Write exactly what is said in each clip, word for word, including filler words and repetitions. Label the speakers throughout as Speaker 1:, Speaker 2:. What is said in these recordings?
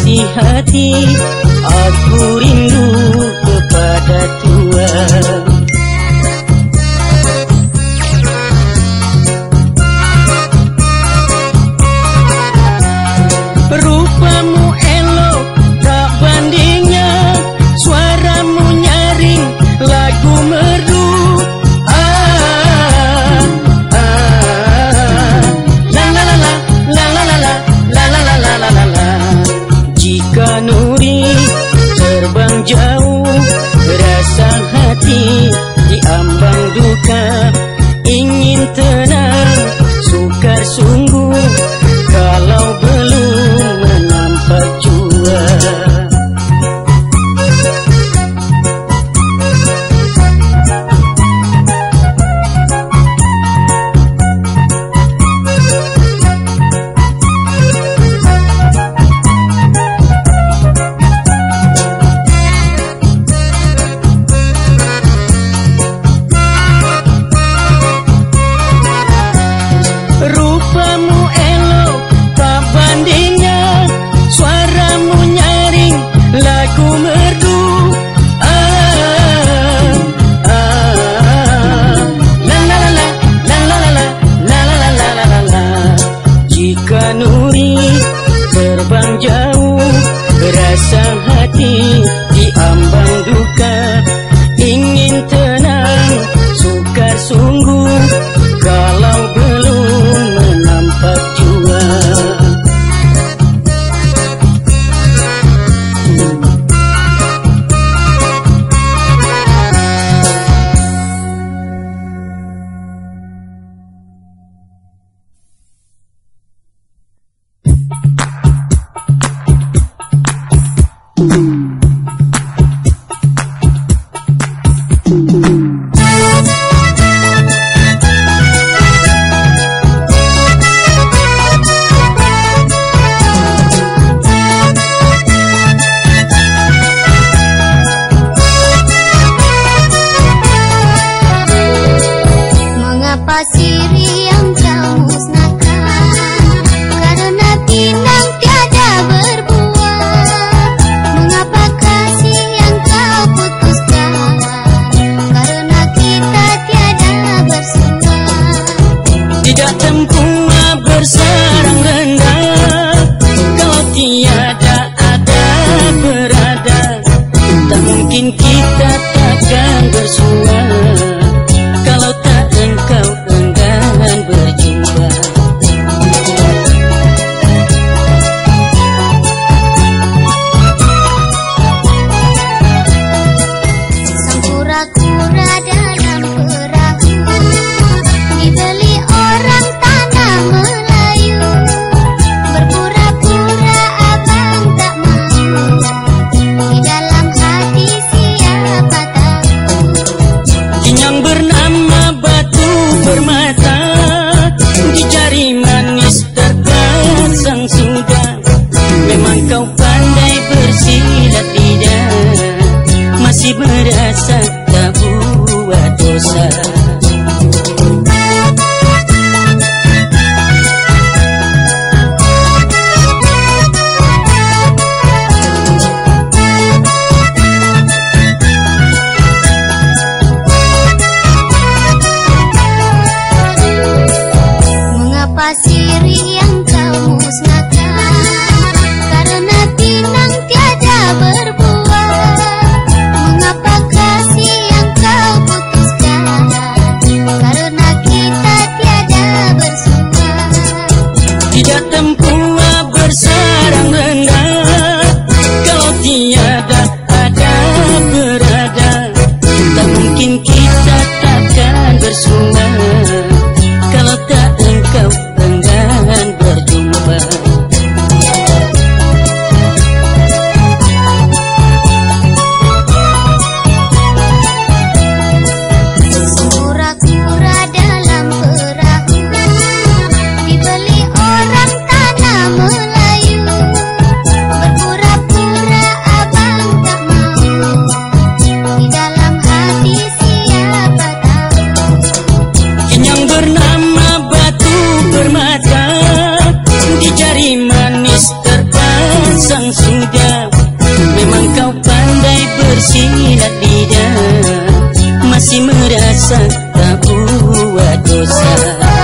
Speaker 1: isi hati, aku rindu kepada Tuhan. Rupamu elok tak bandingnya, suaramu nyaring lagu merdu. Ah, ah, la la la la, la la la la, la la la la la la. Jika nuri terbang jauh, rasa hati diambang duka, ingin tenang, sukar sungguh, kalau belum menampak jua. Rupamu elok tak bandingnya, suaramu nyaring lagu merdu. Ah, ah, la la la la, la la la la, la la la la la la. Jika nuri terbang jauh, rasa hati diambang duka, ingin tenang, sukar sungguh, kalau belum menampak jua.
Speaker 2: Mengapa kasih yang kau putuskan?
Speaker 1: bosan sudah. Memang kau pandai bersilat lidah, masih merasa tak buat dosa.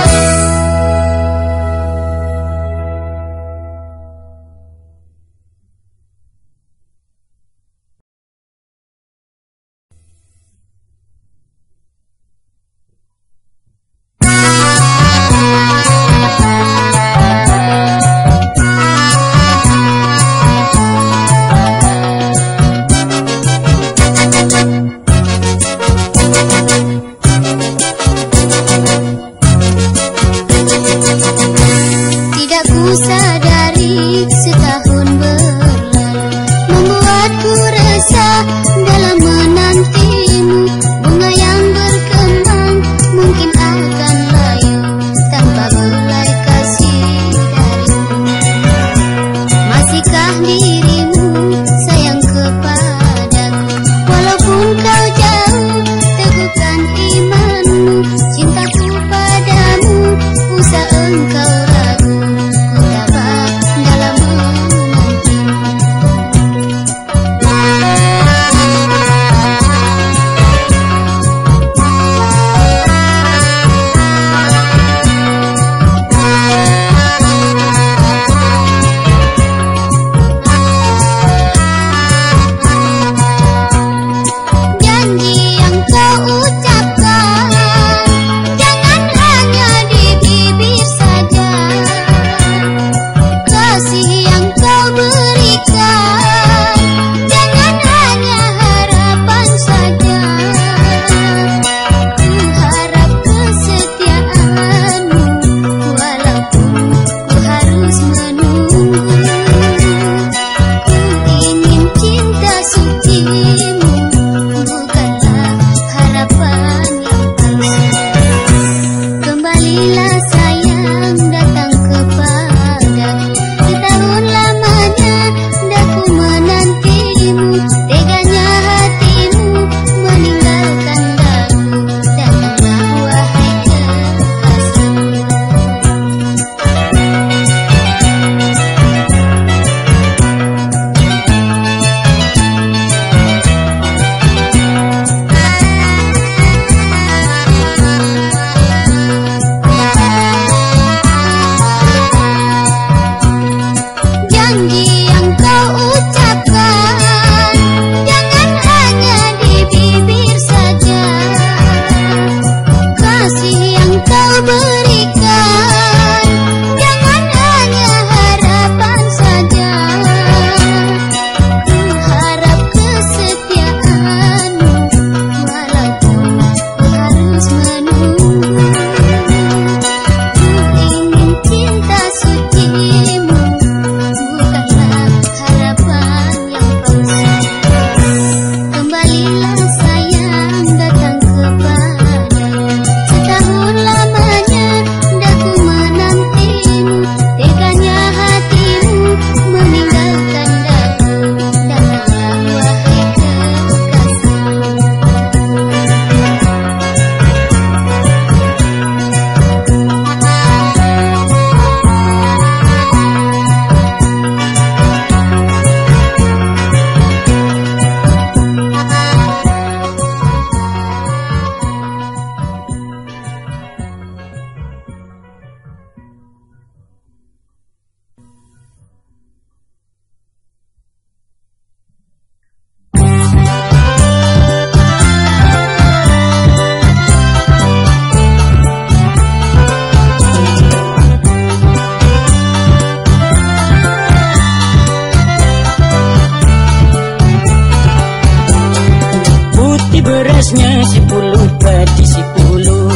Speaker 2: Berasnya sepuluh padi sepuluh,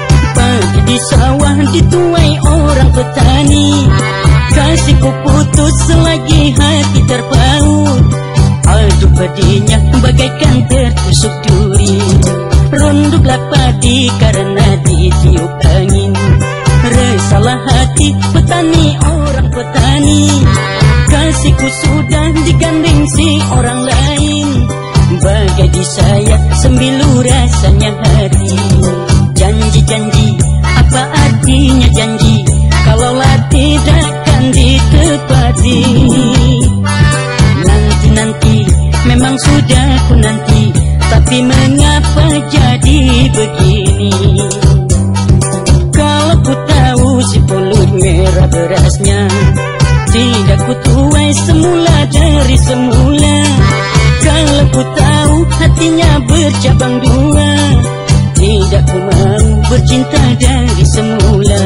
Speaker 2: pagi di sawah dituai orang petani. Kasihku putus selagi hati terpaut, aduk padinya bagaikan tertusuk duri. Ronduklah padi karena ditiup angin, resalah hati petani orang petani. Kasihku sudah digandeng si orang lain, bagai disayat sembilu rasanya hati. Janji-janji, apa artinya janji kalaulah tidak akan ditepati? dari semula. Kalau ku tahu hatinya bercabang dua, tidak ku mau bercinta dari semula.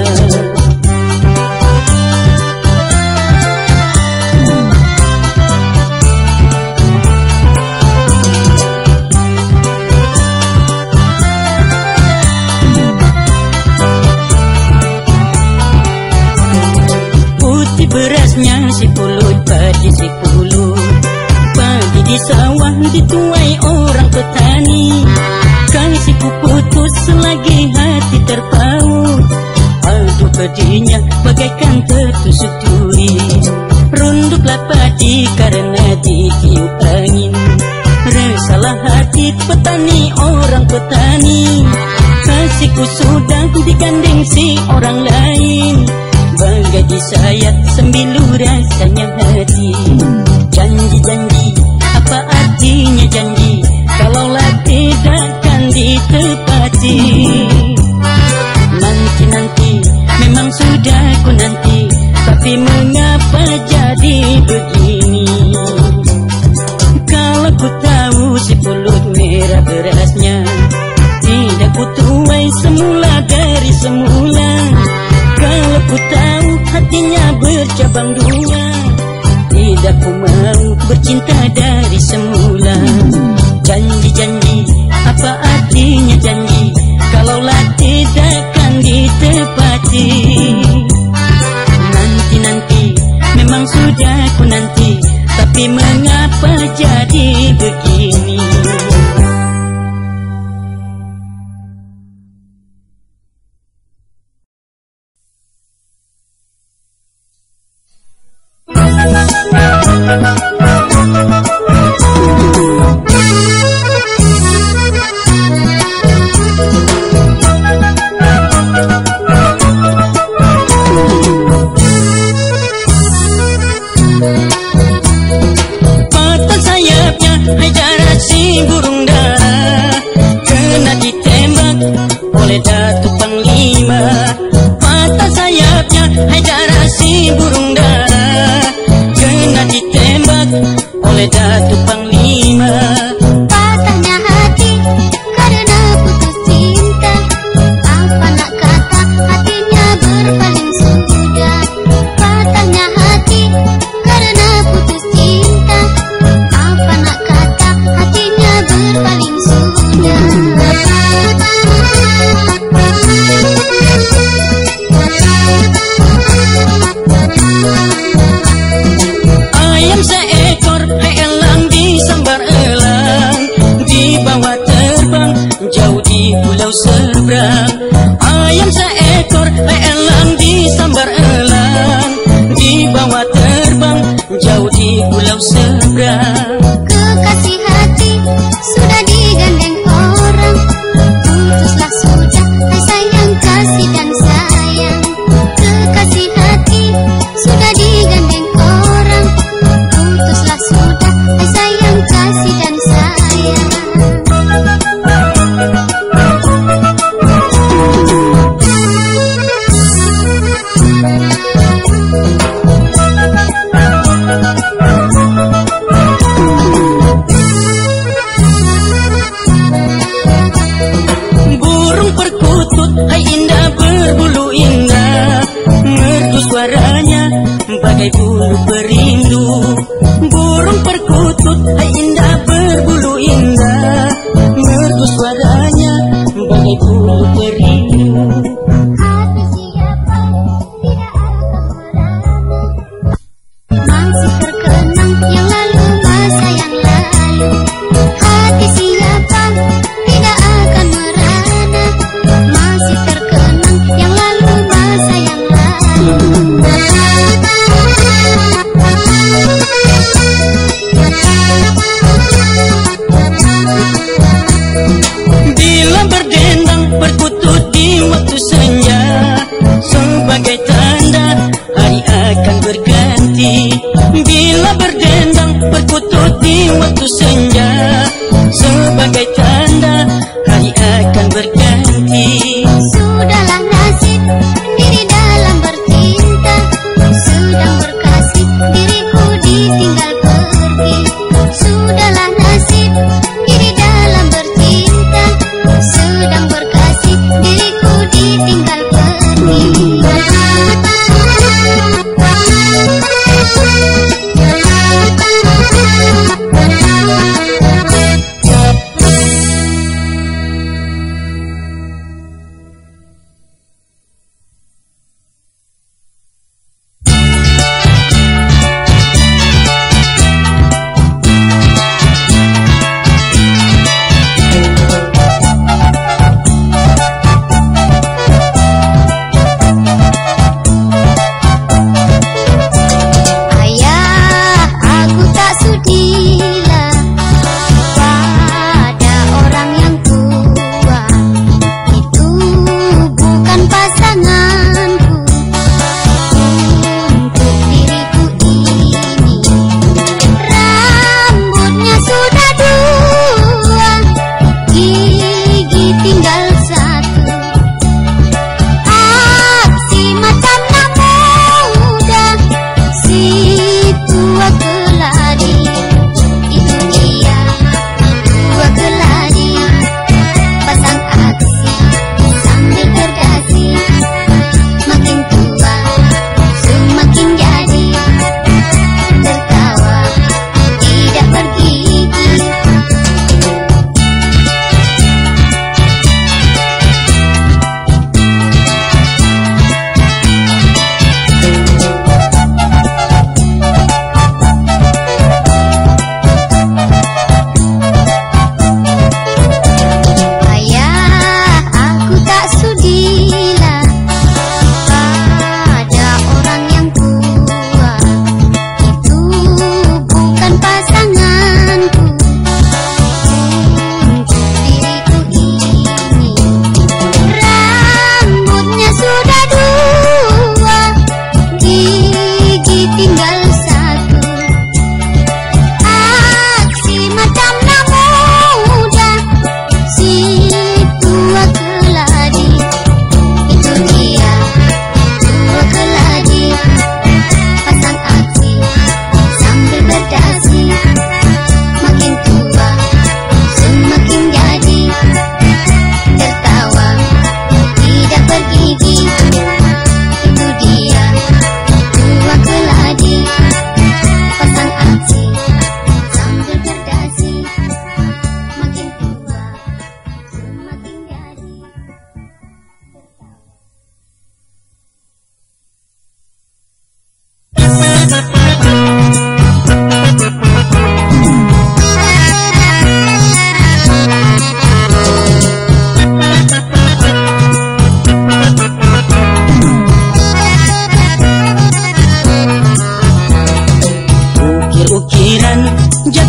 Speaker 2: Berasnya si pulut, padi si pulut, pagi di sawah dituai orang petani. Kasihku putus selagi hati terpaut, aduh padinya bagaikan tertusuk duri. Runduklah padi karena ditiup angin, resalah hati petani orang petani. Kasihku sudah digandeng si orang lain, bagai disayat sembilu rasanya hati. Janji-janji, apa artinya janji kalaulah tidak kan ditepati? Nanti-nanti, memang sudah ku nanti, tapi mengapa jadi begini? Kalau ku tahu si pulut merah berasnya, tidak ku tuai semula dari semula. Kalau ku tahu hatinya bercabang dua, tidak ku mau bercinta dari semula. Janji-janji, apa artinya janji kalaulah tidak kan ditepati? Nanti-nanti, memang sudah ku nanti, tapi mengapa jadi begini?
Speaker 1: Patah sayapnya, hai darah si burung dara, kena ditembak oleh Datuk Panglima. Patah sayapnya, hai darah si burung dara, kena ditembak oleh Datuk Panglima.
Speaker 3: Patahnya hati karena putus cinta, apa nak kata hatinya berpaling sudah. Patahnya hati karena putus cinta, apa nak kata hatinya berpaling sudah.
Speaker 1: Ayam seekor, hai elang disambar elang, dibawa terbang jauh di pulau seberang. Ayam seekor, hai elang disambar elang, dibawa terbang jauh di pulau seberang.
Speaker 3: Kekasih hati sudah digandeng orang, putuslah sudah, hai sayang kasih dan sayang. Kekasih hati sudah digandeng orang, putuslah sudah, hai sayang kasih dan sayang.
Speaker 1: Burung perkutut, hai indah berbulu indah, merdu suaranya bagai bulu perindu. Burung perkutut, hai indah berbulu indah, merdu suaranya bagai bulu perindu.
Speaker 3: Hati siapa tidak akan merana, masih terkenang yang lalu masa yang lalu. Hati siapa tidak akan merana, masih terkenang yang lalu masa yang lalu.
Speaker 1: Bila berdendang perkutut di waktu senja, sebagai tanda hari akan berganti. Bila berdendang perkutut di waktu senja, sebagai tanda hari akan berganti.
Speaker 3: Sudahlah nasib diri dalam bercinta, sedang berkasih diriku ditinggal pergi.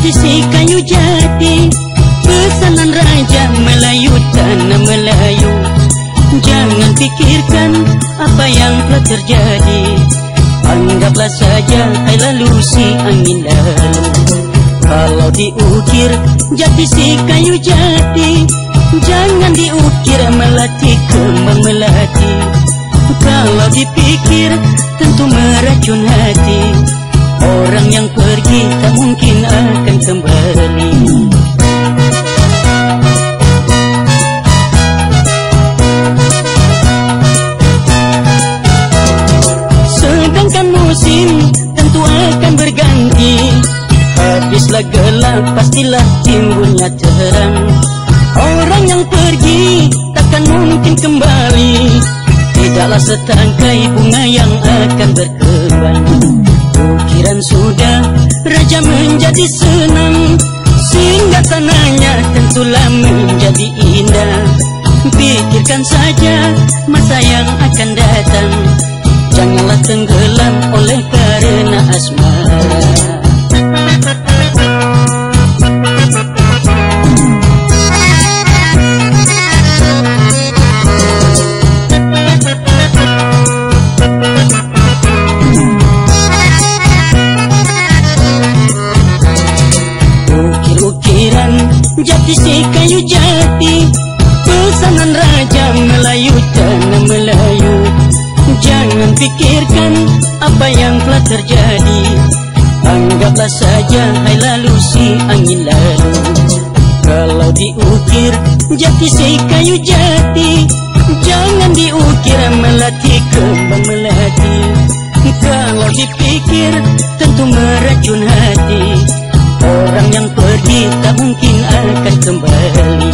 Speaker 2: Jadi si kayu jati, pesanan Raja Melayu tanah Melayu. Jangan pikirkan apa yang telah terjadi, anggaplah saja hai lalu si angin lalu. Kalau diukir jati si kayu jati, jangan diukir melati kembang melati. Kalau dipikir tentu meracun hati, orang yang pergi tak mungkin akan kembali. Sedangkan musim tentu akan berganti, habislah gelap pastilah timbulnya terang. Orang yang pergi takkan mungkin kembali, tidaklah setangkai bunga yang akan berkembang. Ukiran sudah Raja menjadi senang, sehingga tanahnya tentulah menjadi indah. Pikirkan saja masa yang akan datang, janganlah tenggelam oleh karena asmara. Ukir-ukiran jati si kayu jati, pesanan Raja Melayu tanah Melayu. Jangan pikirkan apa yang telah terjadi, anggaplah saja hai lalu si angin lalu. Kalau diukir jati si kayu jati, jangan diukir melati kembang melati. Kalau dipikir tentu meracun hati, orang yang pergi tak mungkin akan kembali.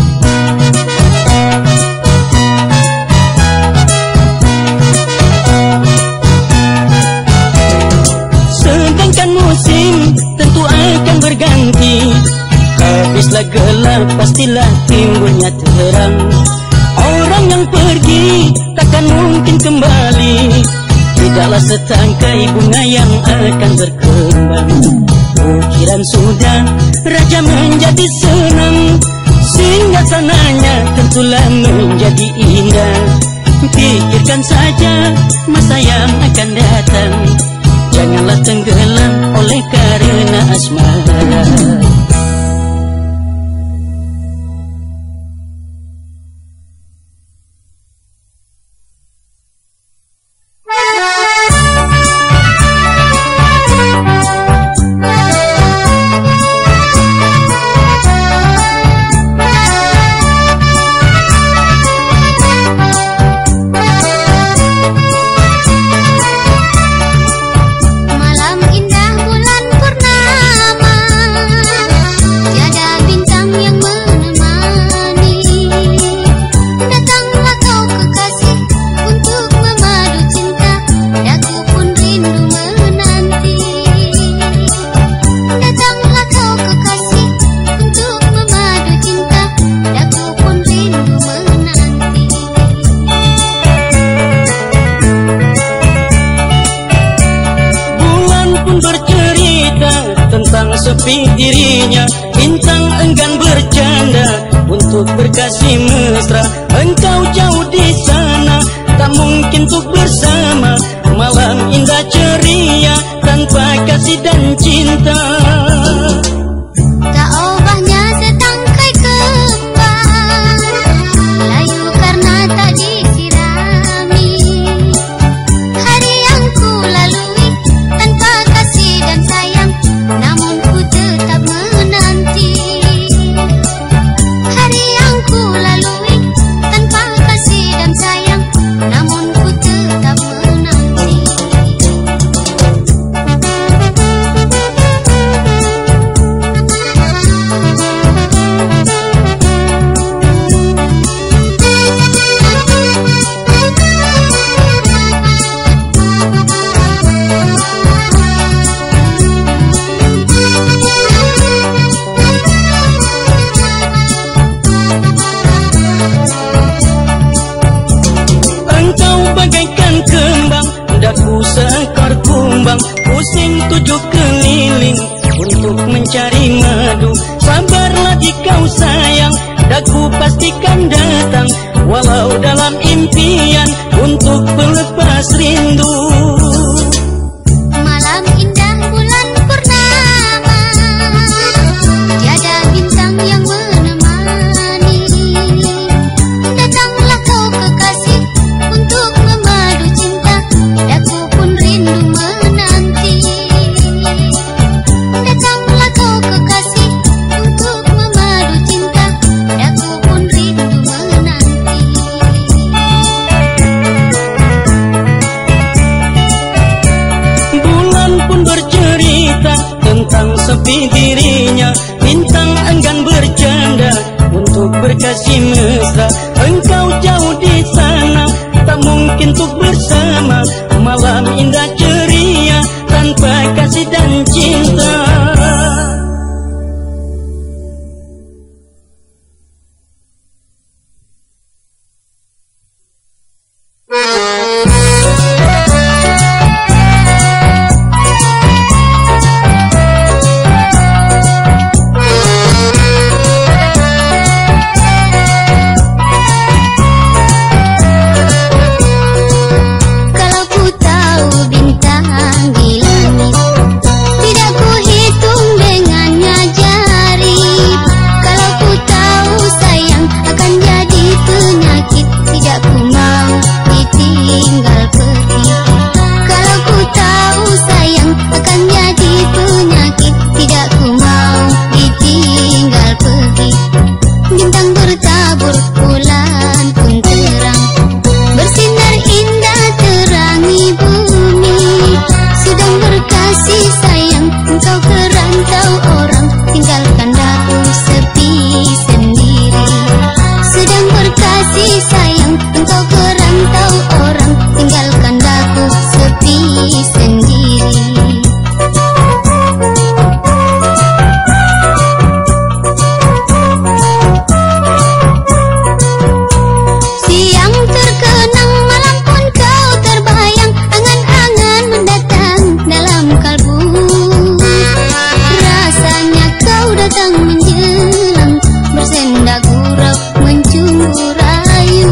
Speaker 2: Sedangkan musim tentu akan berganti, habislah gelap pastilah timbulnya terang. Orang yang pergi takkan mungkin kembali, tidaklah setangkai bunga yang akan berkembang. Ukiran sudah Raja menjadi senang, sehingga sananya tentulah menjadi indah. Pikirkan saja masa yang akan datang, janganlah tenggelam oleh karena asmara. Sepi dirinya, bintang enggan bercanda untuk berkasih mesra. Engkau jauh di sana, tak mungkin untuk bersama. Malam indah ceria tanpa kasih dan cinta.
Speaker 3: Tak ubahnya setangkai kembang, layu karena tak disirami. Hari yang ku lalui tanpa kasih dan sayang, namun ku tetap menanti. Hari yang ku lalui tanpa kasih dan sayang, namun ku tetap menanti.
Speaker 1: mencari madu. Sabarlah jika kau sayang, daku pastikan datang, walau dalam impian untuk pelepas rindu.
Speaker 3: Malam indah bulan purnama, tiada bintang yang menemani. Datanglah kau kekasih untuk memadu cinta, daku pun rindu menanti. Datanglah kau kekasih untuk memadu cinta, daku pun rindu menanti.
Speaker 1: Bulan pun bercerita tentang sepi dirinya, bintang enggan bercanda untuk berkasih mesra. Engkau jauh di sana, tak mungkin untuk bersama. Malam indah ceria tanpa kasih dan cinta.
Speaker 3: Kalau ku tahu bintang di langit, tidak ku hitung dengannya jari. Kalau ku tahu sayang akan jadi penyakit, tidak ku mau ditinggal pergi. Kalau ku tahu sayang akan jadi penyakit, tidak ku mau ditinggal pergi. Bintang bertabur, bulan pun terang, bersinar indah terangi bumi. Sedang berkasih sayang, engkau ke rantau orang, tinggalkan daku sepi sendiri. Sedang berkasih sayang, engkau ke rantau orang, tinggalkan daku sepi sendiri. Siang terkenang, malam pun kau terbayang, angan-angan mendatang dalam kalbu. Rasanya kau datang menjelang, bersenda gurau mencumbu rayu.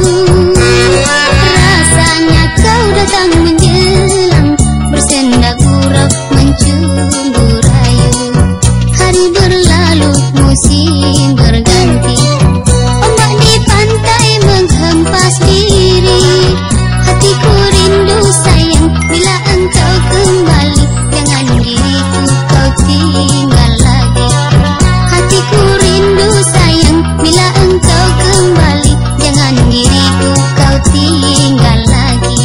Speaker 3: Rasanya kau datang menjelang, bersenda gurau mencumbu rayu. Hari berlalu, musim berganti, ombak di pantai menghempas diri. Hatiku rindu sayang, bila engkau kembali, jangan diriku kau tinggal lagi. Hatiku rindu sayang, bila engkau kembali, jangan diriku kau tinggal lagi.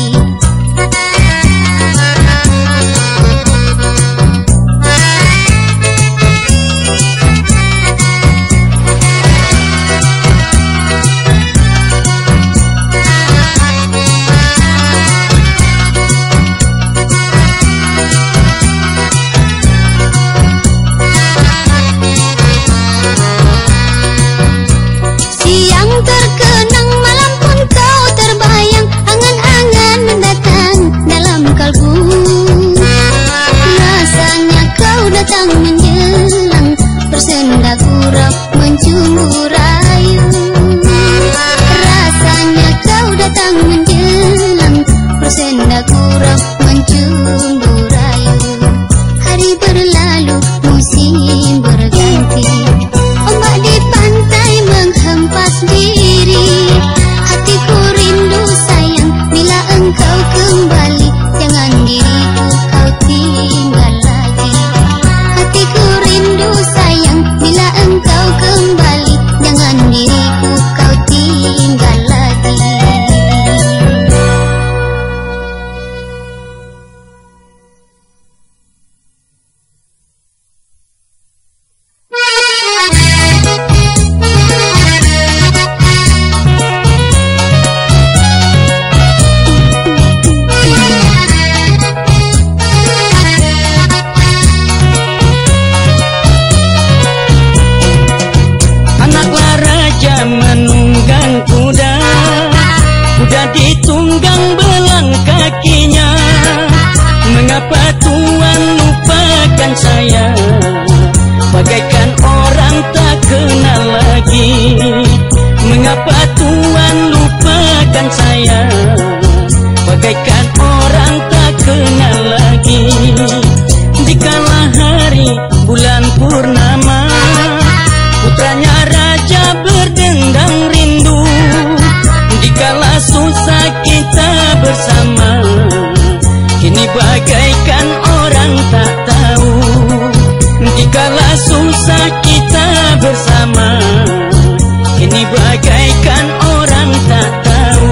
Speaker 1: Segala susah kita bersama, ini bagaikan orang tak tahu.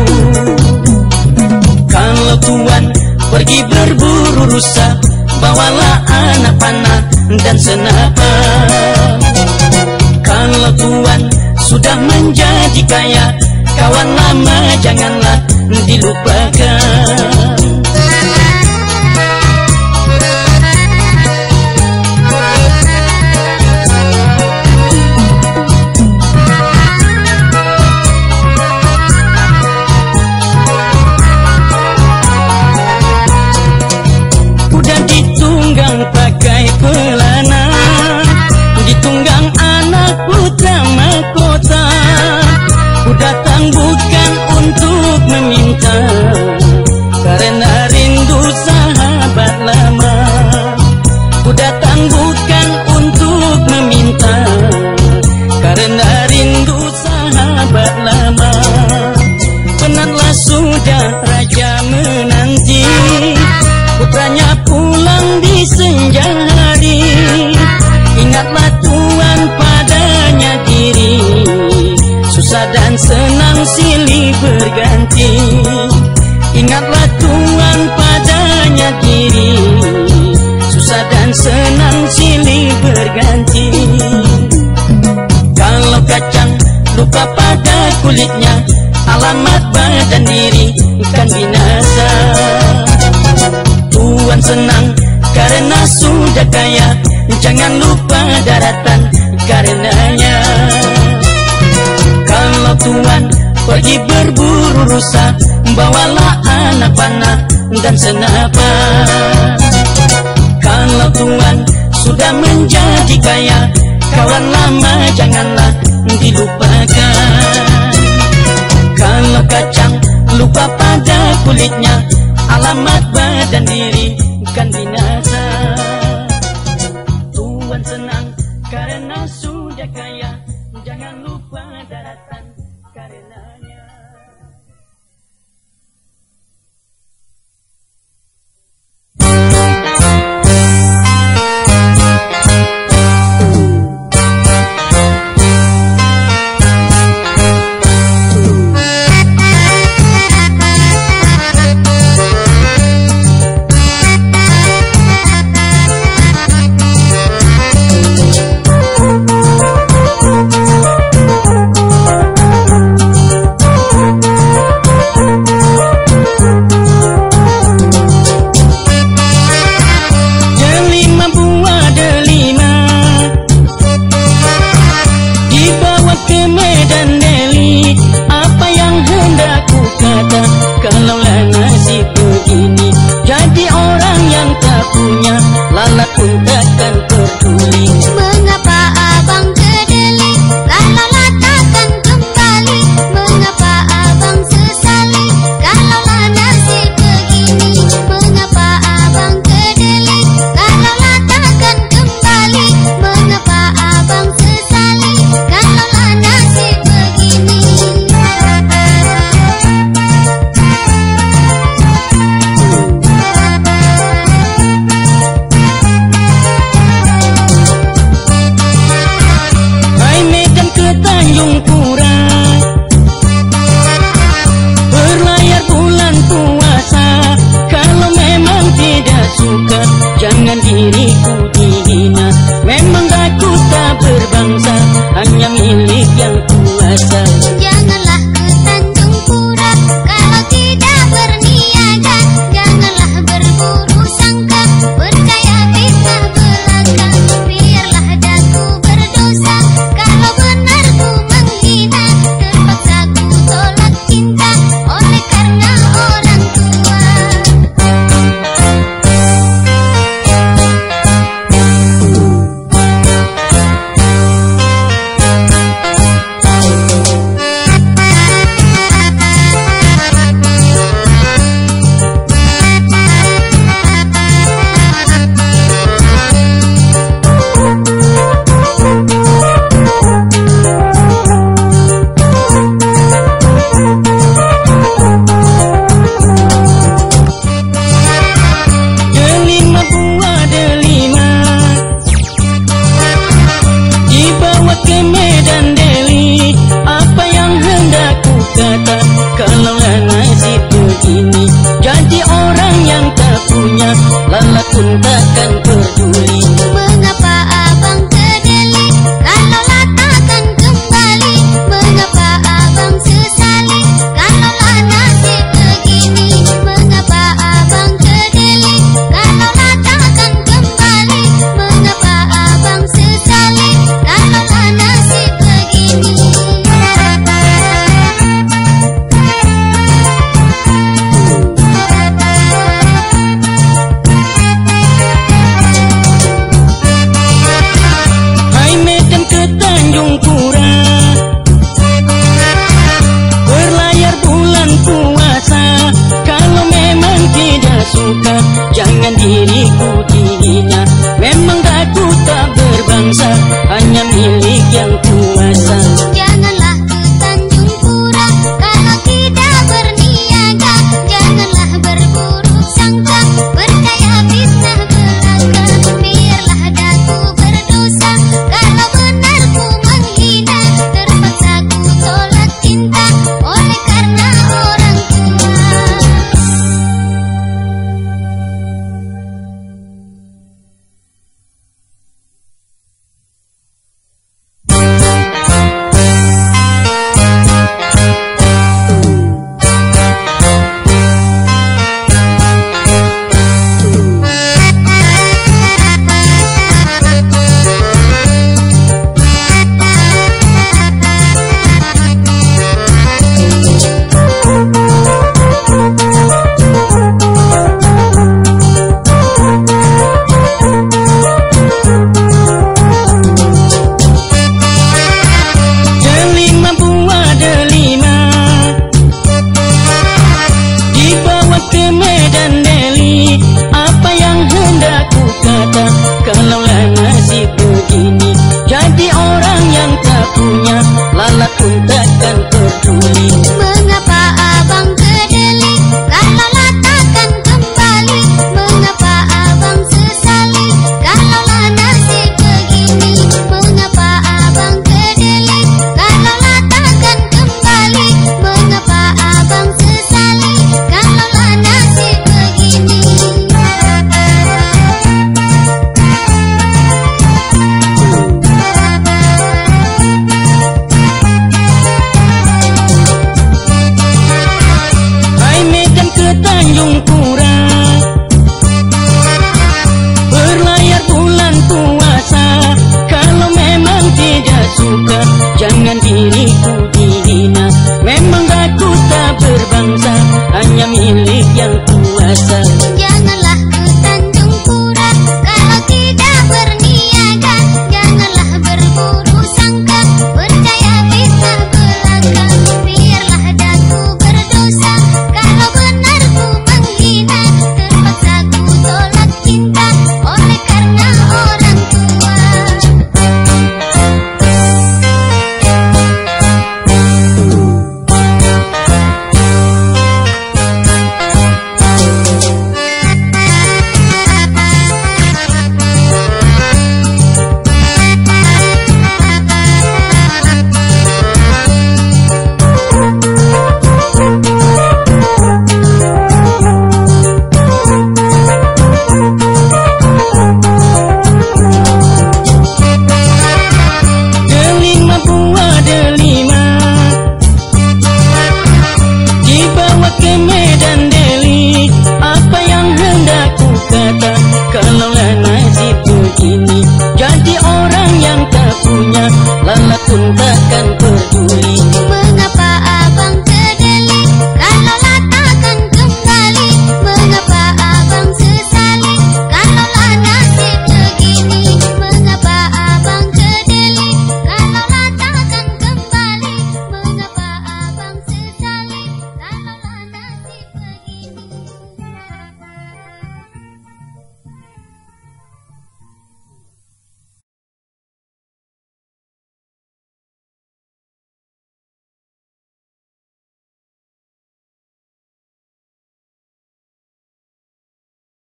Speaker 1: Kalau Tuhan pergi berburu rusa, bawalah anak panah dan senapan. Kalau Tuhan sudah menjadi kaya, kawan lama janganlah dilupakan. Udah ditunggang pakai pelana, ditunggang anak putra mahkota. Ku datang bukan untuk meminta, karena rindu sahabat lama. Ku datang bukan untuk meminta, karena rindu sahabat lama. Penatlah sudah raja menanti, putranya pulang di senja hari. Ingatlah Tuhan padanya diri, susah dan senang silih berganti. Ingatlah Tuhan padanya diri, susah dan senang silih berganti. Kalau kacang lupa pada kulitnya, alamat badan diri kan binasa. Tuhan senang karena sudah kaya, jangan lupa daratan karenanya. Kalau Tuhan pergi berburu rusa, bawalah anak panah dan senapan. Kalau Tuhan sudah menjadi kaya, kawan lama janganlah dilupakan. Kalau kacang lupa pada kulitnya, alamat badan diri kan binasa. Tuhan senang karena sudah kaya,